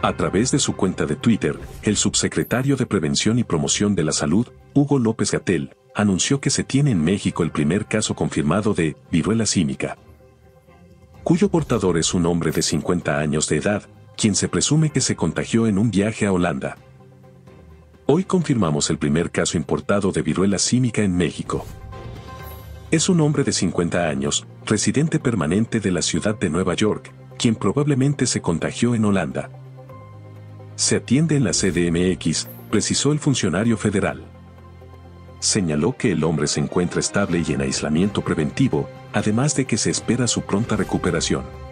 A través de su cuenta de Twitter, el subsecretario de Prevención y Promoción de la Salud, Hugo López-Gatell, anunció que se tiene en México el primer caso confirmado de viruela símica, cuyo portador es un hombre de 50 años de edad, quien se presume que se contagió en un viaje a Holanda. Hoy confirmamos el primer caso importado de viruela símica en México. Es un hombre de 50 años, residente permanente de la ciudad de Nueva York, quien probablemente se contagió en Holanda. Se atiende en la CDMX, precisó el funcionario federal. Señaló que el hombre se encuentra estable y en aislamiento preventivo, además de que se espera su pronta recuperación.